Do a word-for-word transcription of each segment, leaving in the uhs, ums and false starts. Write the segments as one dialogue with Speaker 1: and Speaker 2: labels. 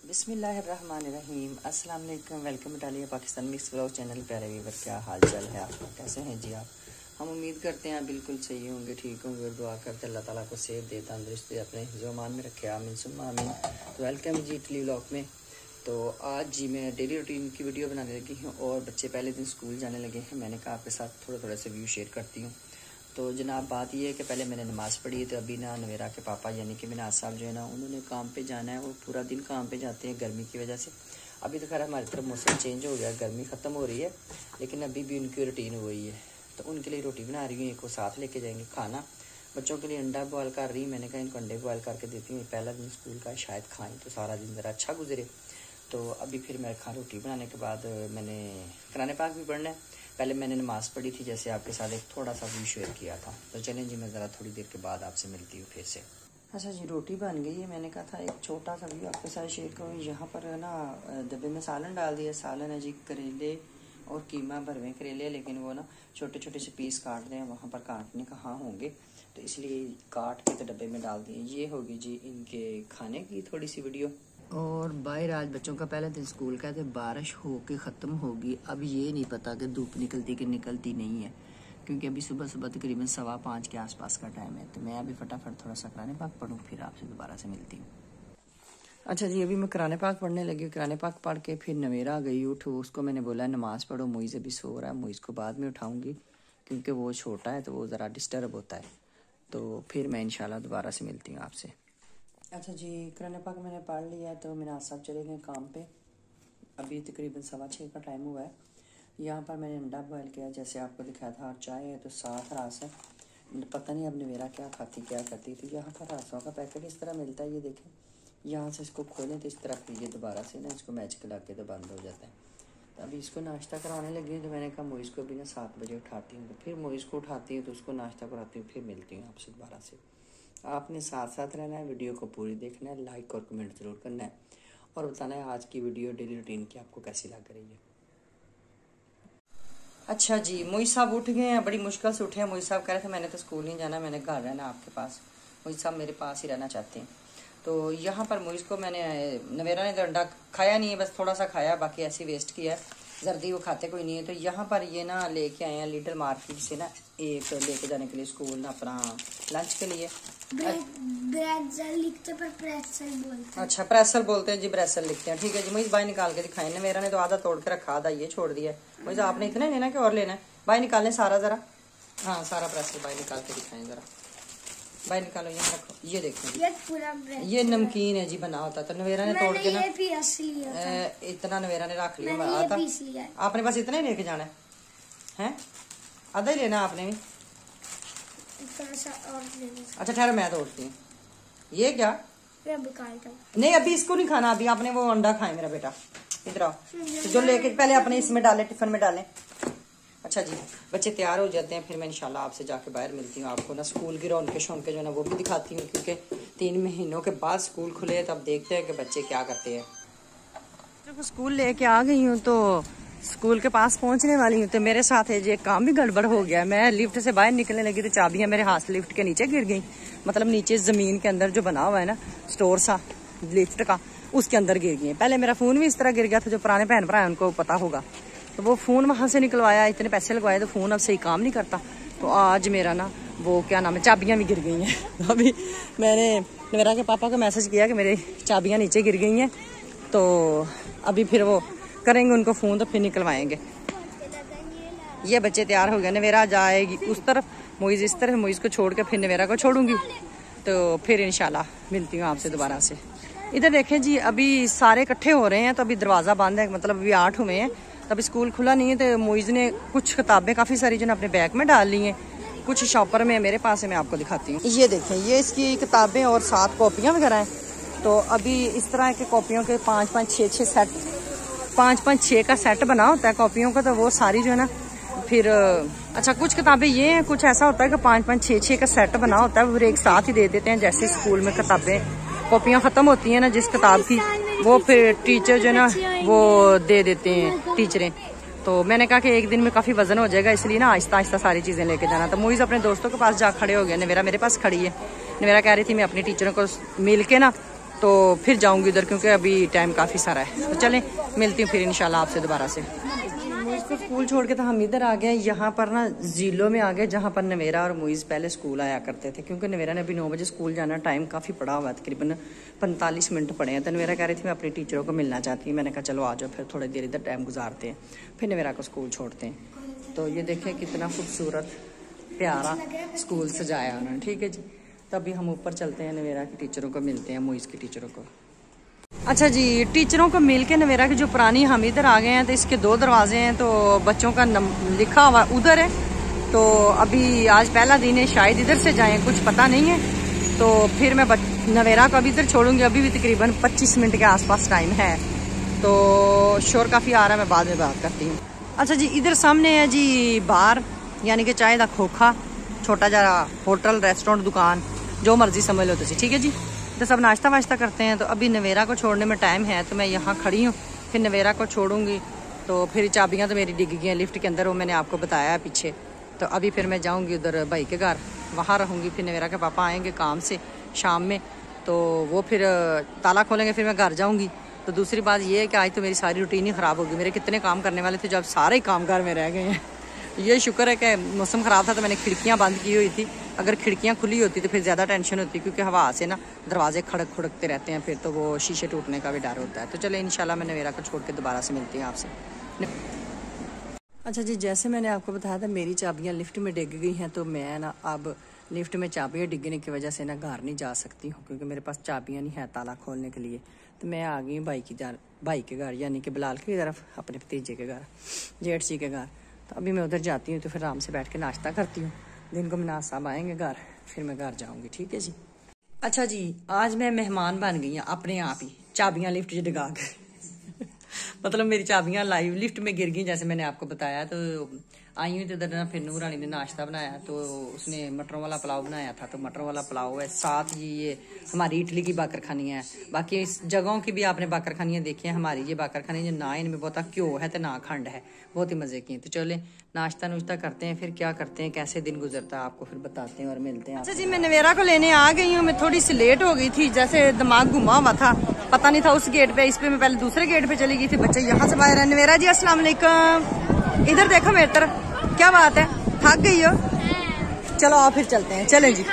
Speaker 1: बिस्मिल्लाहिर्रहमानिर्रहीम। अस्सलाम वालेकुम। वेलकम डालिए पाकिस्तान मिक्स व्लॉग चैनल। प्यारे व्यूअर, क्या हाल चाल है आपका? कैसे हैं जी आप? हम उम्मीद करते हैं बिल्कुल सही होंगे, ठीक होंगे और दुआ करते अल्लाह ताला को सेहत दे, तंदुरुस्ती अपने ज़ुमान में रखे। आमीन सुम्मा आमीन। तो वेलकम जी इटली व्लॉग में। तो आज जी मैं डेली रूटीन की वीडियो बनाने लगी हूँ और बच्चे पहले दिन स्कूल जाने लगे हैं। मैंने कहा आपके साथ थोड़ा थोड़ा से व्यू शेयर करती हूँ। तो जनाब बात यह है कि पहले मैंने नमाज़ पढ़ी है, तो अभी ना नवेरा के पापा यानी कि मिनाज साहब जो है ना, उन्होंने काम पे जाना है। वो पूरा दिन काम पे जाते हैं गर्मी की वजह से। अभी तो खैर हमारी तरफ मौसम चेंज हो गया, गर्मी ख़त्म हो रही है, लेकिन अभी भी उनकी रूटीन वही है। तो उनके लिए रोटी बना रही हूँ, एक को साथ लेके जाएंगे खाना। बच्चों के लिए अंडा बॉयल कर रही, मैंने कहा इनको अंडे बॉयल करके देती हूँ, पहला दिन स्कूल का शायद खाएँ तो सारा दिन ज़रा अच्छा गुजरे। तो अभी फिर मैं खा रोटी बनाने के बाद मैंने कुरान पाक भी पढ़ना है। पहले मैंने नमाज़ पढ़ी थी, जैसे आपके साथ एक थोड़ा सा व्यू शेयर किया था। तो चलें जी, मैं ज़रा थोड़ी देर के बाद आपसे मिलती हूँ फिर से। अच्छा जी, रोटी बन गई है। मैंने कहा था एक छोटा सा व्यू आपके साथ शेयर करूँ। यहाँ पर है ना डब्बे में सालन डाल दिया। सालन है जी करेले और कीमा भरवे करेले, लेकिन वो ना छोटे छोटे से पीस काट रहे हैं, वहाँ पर काटने कहाँ होंगे, तो इसलिए काट के तो डब्बे में डाल दिए। ये होगी जी इनके खाने की थोड़ी सी वीडियो। और बाहर आज बच्चों का पहला दिन स्कूल का है, तो बारिश हो के ख़त्म होगी। अब ये नहीं पता कि धूप निकलती कि निकलती नहीं है, क्योंकि अभी सुबह सुबह तकरीबन सवा पाँच के आसपास का टाइम है। तो मैं अभी फटाफट थोड़ा सा कुरान पाक पढ़ूँ, फिर आपसे दोबारा से मिलती हूँ। अच्छा जी, अभी मैं कुरान पाक पढ़ने लगी। कुरान पाक पढ़ के फिर नवेरा गई, उठो, उसको मैंने बोला नमाज़ पढ़ो। मोइज़ अभी सो रहा है, मोइज़ को बाद में उठाऊँगी क्योंकि वो छोटा है तो वो ज़रा डिस्टर्ब होता है। तो फिर मैं इंशाल्लाह दोबारा से मिलती हूँ आपसे। अच्छा जी, कुरान पाक मैंने पढ़ लिया है, तो मिनाज साहब चले गए काम पे। अभी तकरीबन सवा छः का टाइम हुआ है। यहाँ पर मैंने अंडा बॉयल किया जैसे आपको दिखाया था, और चाय है तो साथ रास है। पता नहीं अब नवेरा क्या खाती क्या करती। तो यहाँ पर रासों का पैकेट इस तरह मिलता है, ये देखें। यहाँ से इसको खोलें तो इस तरह फिर ये दोबारा से ना इसको मैच करा के तो बंद हो जाता है। तो अभी इसको नाश्ता कराने लगी, तो मैंने कहा मोइज़ को भी ना सात बजे उठाती हूँ। तो फिर मोइज़ को उठाती हूँ तो उसको नाश्ता कराती हूँ, फिर मिलती हूँ आपसे दोबारा से। आपने साथ साथ रहना है, वीडियो को पूरी देखना है, लाइक और कमेंट ज़रूर करना है और बताना है आज की वीडियो डेली रूटीन की आपको कैसी लग रही है। अच्छा जी, मोइज़ साहब उठ गए हैं, बड़ी मुश्किल से उठे हैं। मोइज़ साहब कह रहे थे मैंने तो स्कूल नहीं जाना, मैंने घर रहना आपके पास। मोइज़ साहब मेरे पास ही रहना चाहते हैं। तो यहाँ पर मोइज़ को मैंने, नवेरा ने तो अंडा खाया नहीं है, बस थोड़ा सा खाया, बाकी ऐसे वेस्ट किया है। जर्दी वो खाते कोई नहीं है। तो यहाँ पर ये ना लेके आए हैं लिटिल मार्केट से ना, एक लेके जाने के लिए स्कूल ना अपना लंच के लिए।
Speaker 2: ब्रेसल लिखते पर प्रेसल बोलते हैं।
Speaker 1: अच्छा, प्रेसल बोलते हैं जी, ब्रेसल लिखते हैं। ठीक है जी, मुझे बाई निकाल के दिखाएं ना। मेरा ने तो आधा तोड़ के रखा, आधा ये छोड़ दिया है। मुझे आपने इतना लेना कि और लेना है? बाई निकालें सारा जरा। हाँ, सारा प्रेसल बाई निकाल के दिखाएं जरा। बाई निकालो, यहाँ रखो, ये देखो
Speaker 2: ये पूरा
Speaker 1: ये नमकीन है जी, बना होता। तो नवेरा ने तोड़ के ना
Speaker 2: ये
Speaker 1: इतना नवेरा ने रख लिया।
Speaker 2: लिया
Speaker 1: आपने बस इतना ही लेके जाना है, हैं? आधा ही लेना आपने भी? अच्छा ठहरो, मैं तोड़ती हूँ। ये क्या? नहीं, अभी इसको नहीं खाना, अभी आपने वो अंडा खाए मेरा बेटा। इधर आओ, तो जो लेके पहले अपने इसमें डालें, टिफिन में डालें। अच्छा जी, बच्चे तैयार हो जाते हैं, फिर मैं इंशाल्लाह आपसे जाके बाहर मिलती हूँ। आपको ना स्कूल की रौनक शौनक जो है ना वो भी दिखाती हूँ, क्योंकि तीन महीनों के बाद स्कूल खुले, तब देखते हैं कि बच्चे क्या करते हैं। जब स्कूल लेके आ गई हूँ तो स्कूल के पास पहुंचने वाली हूँ, तो मेरे साथ है जी काम भी गड़बड़ हो गया। मैं लिफ्ट से बाहर निकलने लगी तो चाबियां मेरे हाथ लिफ्ट के नीचे गिर गई। मतलब नीचे जमीन के अंदर जो बना हुआ है ना स्टोर सा लिफ्ट का, उसके अंदर गिर गई। पहले मेरा फोन भी इस तरह गिर गया था, जो पुराने बहन भरा है उनको पता होगा। तो वो फ़ोन वहाँ से निकलवाया, इतने पैसे लगवाए, तो फ़ोन अब सही काम नहीं करता। तो आज मेरा ना वो क्या नाम है, चाबियाँ भी गिर गई हैं। अभी मैंने मेरा के पापा को मैसेज किया कि मेरी चाबियाँ नीचे गिर गई हैं, तो अभी फिर वो करेंगे उनको फ़ोन, तो फिर निकलवाएंगे। ये बच्चे तैयार हो गए, नवेरा जाएगी उस तरफ, मोइज़ इस तरफ, मोइज़ को छोड़ के फिर नवेरा को छोड़ूंगी। तो फिर इंशाल्लाह मिलती हूँ आपसे दोबारा से। इधर देखें जी, अभी सारे इकट्ठे हो रहे हैं, तो अभी दरवाज़ा बंद है, मतलब अभी आठ हुए हैं, तब स्कूल खुला नहीं है। तो मोइज़ ने कुछ किताबें काफ़ी सारी जो अपने बैग में डाल ली हैं, कुछ शॉपर में मेरे पास है, मैं आपको दिखाती हूँ। ये देखें, ये इसकी किताबें और सात कॉपियाँ वगैरह हैं। तो अभी इस तरह के कॉपियों के पाँच पाँच छः छः सेट, पाँच पाँच छः का सेट बना होता है कॉपियों का। तो वो सारी जो है ना फिर, अच्छा कुछ किताबें ये हैं, कुछ ऐसा होता है कि पाँच पाँच छः छः का सेट बना होता है, फिर एक साथ ही दे देते हैं। जैसे स्कूल में किताबें कॉपियाँ ख़त्म होती हैं ना जिस किताब की, वो फिर टीचर जो है ना वो दे देते हैं टीचरें। तो मैंने कहा कि एक दिन में काफ़ी वजन हो जाएगा, इसलिए ना आहिस्ता आहिस्ता सारी चीज़ें लेके जाना। तो मोइज़ अपने दोस्तों के पास जा खड़े हो गया, नवेरा मेरे पास खड़ी है। नवेरा कह रही थी मैं अपनी टीचरों को मिल के ना तो फिर जाऊंगी उधर, क्योंकि अभी टाइम काफ़ी सारा है। तो चलें, मिलती हूँ फिर इंशाल्लाह आपसे दोबारा से। मुझको स्कूल छोड़ के तो हम इधर आ गए, यहाँ पर ना जीलो में आ गए, जहाँ पर नवेरा और मुइज़ पहले स्कूल आया करते थे। क्योंकि नवेरा ने अभी नौ बजे स्कूल जाना, टाइम काफ़ी पड़ा हुआ है, तकरीबन पैंतालीस मिनट पड़े हैं। तो नवेरा कह रही थी मैं अपनी टीचरों को मिलना चाहती हूँ। मैंने कहा चलो आ जाओ, फिर थोड़ी देर इधर टाइम गुजारते हैं, फिर नवेरा को स्कूल छोड़ते हैं। तो ये देखें कितना खूबसूरत प्यारा स्कूल सजाया उन्होंने। ठीक है जी, तो अभी हम ऊपर चलते हैं, नवेरा की टीचरों को मिलते हैं, मुइज़ की टीचरों को। अच्छा जी, टीचरों को मिल के नवेरा की जो पुरानी, हम इधर आ गए हैं। तो इसके दो दरवाजे हैं, तो बच्चों का नम, लिखा हुआ उधर है। तो अभी आज पहला दिन है, शायद इधर से जाएं, कुछ पता नहीं है। तो फिर मैं नवेरा को अभी इधर छोड़ूंगी। अभी भी तकरीबन पच्चीस मिनट के आसपास टाइम है। तो शोर काफ़ी आ रहा है, मैं बाद में बात करती हूँ। अच्छा जी, इधर सामने है जी बार, यानी कि चाय का खोखा, छोटा जरा होटल, रेस्टोरेंट, दुकान, जो मर्जी समझ लो तुझे। ठीक है जी, तो सब नाश्ता वाश्ता करते हैं। तो अभी नवेरा को छोड़ने में टाइम है, तो मैं यहाँ खड़ी हूँ, फिर नवेरा को छोड़ूंगी। तो फिर चाबियाँ तो मेरी डिग गई हैं लिफ्ट के अंदर, वो मैंने आपको बताया है पीछे। तो अभी फिर मैं जाऊँगी उधर भाई के घर, वहाँ रहूँगी। फिर नवेरा के पापा आएंगे काम से शाम में, तो वो फिर ताला खोलेंगे, फिर मैं घर जाऊँगी। तो दूसरी बात ये है कि आज तो मेरी सारी रूटीन ही ख़राब होगी। मेरे कितने काम करने वाले थे, जो अब सारे काम घर में रह गए हैं। ये शुक्र है कि मौसम ख़राब था, तो मैंने खिड़कियाँ बंद की हुई थी। अगर खिड़कियाँ खुली होती तो फिर ज़्यादा टेंशन होती, क्योंकि हवा से ना दरवाजे खड़क खुड़कते रहते हैं, फिर तो वो शीशे टूटने का भी डर होता है। तो चले इंशाल्लाह मैं नवेरा को छोड़ के दोबारा से मिलती हूँ आपसे। अच्छा जी, जैसे मैंने आपको बताया था मेरी चाबियाँ लिफ्ट में डिग गई हैं, तो मैं ना अब लिफ्ट में चाबियाँ डिगने की वजह से ना घर नहीं जा सकती हूँ, क्योंकि मेरे पास चाबियाँ नहीं है ताला खोलने के लिए। तो मैं आ गई भाई की घर, भाई के घर यानी कि बिलाल की तरफ, अपने भतीजे के घर, जेठ जी के घर। तो अभी मैं उधर जाती हूँ, तो फिर आराम से बैठ के नाश्ता करती हूँ। दिन को मनाज साहब आएंगे घर, फिर मैं घर जाऊँगी। ठीक है जी। अच्छा जी, आज मैं मेहमान बन गई हूँ अपने आप ही, चाबियाँ लिफ्ट से डिगा के मतलब मेरी चाबियाँ लाइव लिफ्ट में गिर गई, जैसे मैंने आपको बताया। तो आई हुई तो इधर ना, फिर नूर रानी ने नाश्ता बनाया, तो उसने मटरों वाला पुलाव बनाया था। तो मटरों वाला पुलाव है, साथ ही ये हमारी इटली की बाकर खानियाँ हैं। बाकी इस जगहों की भी आपने बाकर खानियाँ देखी हैं, हमारी ये बाकर खानी ना इनमें बहुत घ्यो है तो ना खंड है, बहुत ही मज़े की हैं। तो चले नाश्ता नुश्ता करते हैं, फिर क्या करते हैं, कैसे दिन गुजरता है, आपको फिर बताते हैं और मिलते हैं। अच्छा जी, मैं नवेरा को लेने आ गई हूँ। मैं थोड़ी सी लेट हो गई थी, जैसे दिमाग घुमा हुआ था, पता नहीं था उस गेट पे, इस पे मैं पहले दूसरे गेट पे चली गई थी। बच्चे यहाँ से बाहर है। नवेरा जी अस्सलाम वालेकुम, इधर देखो मेरी तरफ, क्या बात है, थक गई हो? चलो आओ फिर चलते हैं। चलें जी।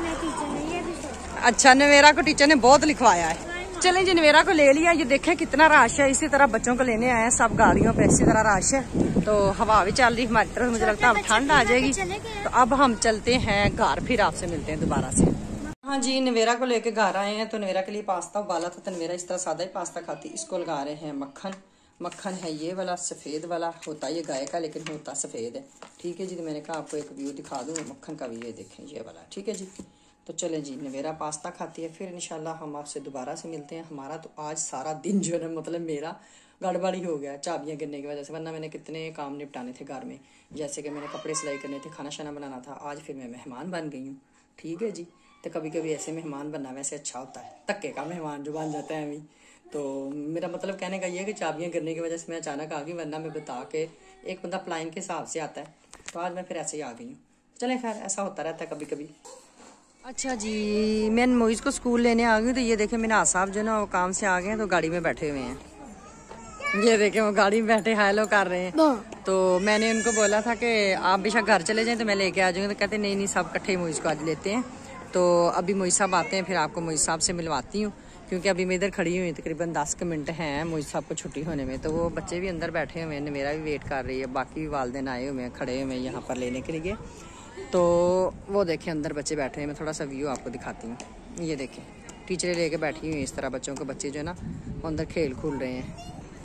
Speaker 1: अच्छा, नवेरा को टीचर ने बहुत लिखवाया है। चलें जी, नवेरा को ले लिया। ये देखें कितना रश है, इसी तरह बच्चों को लेने आए हैं, सब गाड़ियों पे इसी तरह रश है। तो हवा भी चल रही हमारी तरफ, मुझे लगता है अब ठंड आ जाएगी। तो अब हम चलते हैं घर, फिर आपसे मिलते हैं दोबारा से। हाँ जी, नवेरा को लेके घर आए हैं। तो नवेरा के लिए पास्ता उबाला था, तो नवेरा इस तरह सादा ही पास्ता खाती, इसको लगा रहे हैं मक्खन। मक्खन है ये वाला, सफ़ेद वाला होता ये गाय का, लेकिन होता सफ़ेद है। ठीक है जी, तो मैंने कहा आपको एक व्यू दिखा दूँ मक्खन का भी, ये देखें ये वाला। ठीक है जी, तो चलें जी, नवेरा पास्ता खाती है, फिर इंशाल्लाह हम आपसे दोबारा से मिलते हैं। हमारा तो आज सारा दिन जो है मतलब मेरा गड़बड़ी हो गया चाबियाँ गिरने की वजह से, वरना मैंने कितने काम निपटाने थे घर में, जैसे कि मैंने कपड़े सिलाई करने थे, खाना शाना बनाना था। आज फिर मैं मेहमान बन गई हूँ। ठीक है जी, तो कभी कभी ऐसे मेहमान बनना वैसे अच्छा होता है, धक्के का मेहमान जो बन जाता है अभी। तो मेरा मतलब कहने का ये है कि चाबियाँ गिरने की वजह से मैं अचानक आ गई, वरना मैं बता के एक बंदा प्लान के हिसाब से आता है। तो आज मैं फिर ऐसे ही आ गई हूँ। चलें, खैर ऐसा होता रहता है कभी कभी। अच्छा जी, मैं मोइज़ को स्कूल लेने आ गई। तो ये देखें मिनाज साहब जो ना वो काम से आ गए हैं, तो गाड़ी में बैठे हुए हैं। ये देखें वो गाड़ी में बैठे हाय लो कर रहे हैं। तो मैंने उनको बोला था कि आप बेशक घर चले जाएं, तो मैं लेके आ जाऊँगी। तो कहते नहीं नहीं, सब इकट्ठे मोइज़ को आज लेते हैं। तो अभी मोइज़ साहब आते हैं, फिर आपको मोइज़ साहब से मिलवाती हूँ, क्योंकि अभी मैं इधर खड़ी हुई तकरीबन दस के मिनट हैं मोइज़ साहब को छुट्टी होने में। तो वो बच्चे भी अंदर बैठे हुए हैं, मेरा भी वेट कर रही है, बाकी भी वालिदैन आए हुए हैं, खड़े हुए हैं यहाँ पर लेने के लिए। तो वो देखें अंदर बच्चे बैठे हैं, मैं थोड़ा सा व्यू आपको दिखाती हूँ। ये देखें टीचरें लेके बैठी हुई इस तरह बच्चों को, बच्चे जो है ना अंदर खेल खूल रहे हैं।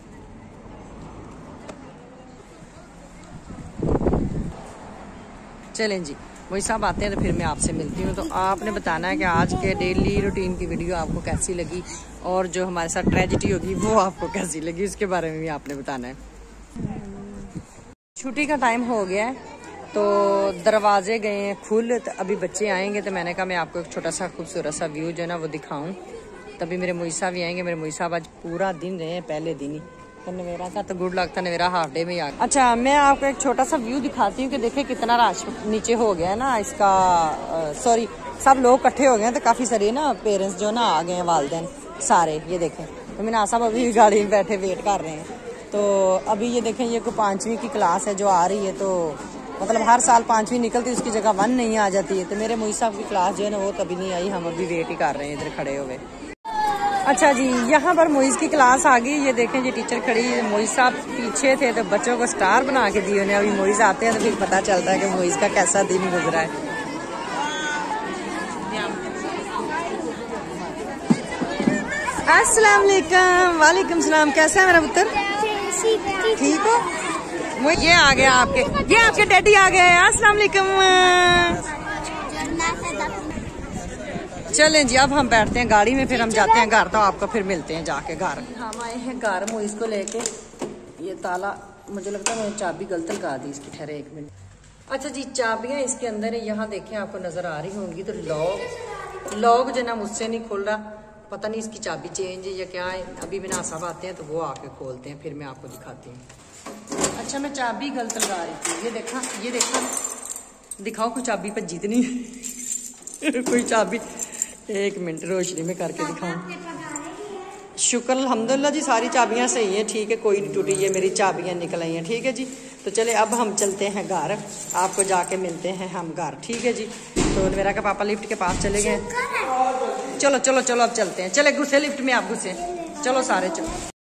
Speaker 1: चलें जी, वही साहब आते हैं तो फिर मैं आपसे मिलती हूँ। तो आपने बताना है कि आज के डेली रूटीन की वीडियो आपको कैसी लगी, और जो हमारे साथ ट्रेजिडी होगी वो आपको कैसी लगी, उसके बारे में भी आपने बताना है। छुट्टी का टाइम हो गया है, तो दरवाजे गए हैं खुल। तो अभी बच्चे आएंगे, तो मैंने कहा मैं आपको एक छोटा सा खूबसूरत सा व्यू जो है ना वो दिखाऊं। तभी मेरे मोइज़ साहब भी आएंगे। मेरे मोइज़ साहब आज पूरा दिन रहे हैं, पहले दिन ही। तो नवेरा का तो गुड लक था, नवेरा हाफ डे में ही आ गया। अच्छा, मैं आपको एक छोटा सा व्यू दिखाती हूँ कि देखें कितना रश नीचे हो गया है ना इसका। सॉरी, सब लोग इकट्ठे हो गए हैं, तो काफ़ी सारे ना पेरेंट्स जो ना आ गए हैं, वालिदैन। सारे। ये देखें तो मीना साहब अभी भी गाड़ी में बैठे वेट कर रहे हैं। तो अभी ये देखें ये कोई पाँचवीं की क्लास है जो आ रही है, तो मतलब हर साल पाँचवीं निकलती है उसकी जगह वन नहीं आ जाती है। तो मेरे मोई साहब की क्लास जो है ना वो कभी नहीं आई, हम अभी वेट ही कर रहे हैं इधर खड़े हुए। अच्छा जी, यहाँ पर मोइज़ की क्लास आ गई। ये देखें ये टीचर खड़ी है, मोइज़ साहब पीछे थे तो बच्चों को स्टार बना के दिए उन्हें। अभी मोइज़ आते हैं तो फिर पता चलता है कि मोइज़ का कैसा दिन गुजरा है। अस्सलाम वालेकुम। वालेकुम सलाम। कैसा है मेरा पुत्र? ठीक हो? ये आ गया आपके, ये आपके डैडी आ गए। अस्सलाम वालेकुम। चलें जी अब हम बैठते हैं गाड़ी में, फिर हम जाते हैं घर। तो आपको फिर मिलते हैं जाके घर। हम आए हैं घर मोइज़ को लेके। ये ताला मुझे लगता है मैंने चाबी गलत लगा दी इसकी। ठहरे एक मिनट। अच्छा जी, चाबियां इसके अंदर है, यहाँ देखें आपको नजर आ रही होंगी। तो लॉक लॉक जो ना मुझसे नहीं खुल रहा, पता नहीं इसकी चाबी चेंज है या क्या है। अभी बिना साहब आते हैं तो वो आके खोलते हैं, फिर मैं आपको दिखाती हूँ। अच्छा मैं चाबी गलत लगा रही थी। ये देखा, ये देखा, दिखाओ कोई चाबी पर जीतनी कोई चाबी। एक मिनट रोशनी में करके दिखाऊं। शुक्र अल्हम्दुलिल्लाह जी, सारी चाबियां सही हैं, ठीक है, कोई नहीं टूटी। ये मेरी चाबियां निकल आई हैं, ठीक है जी। तो चले अब हम चलते हैं घर, आपको जाके मिलते हैं हम घर, ठीक है जी। तो मेरा का पापा लिफ्ट के पास चले गए। चलो चलो चलो अब चलते हैं। चले घुसे लिफ्ट में, आप घुसे, चलो सारे चलो।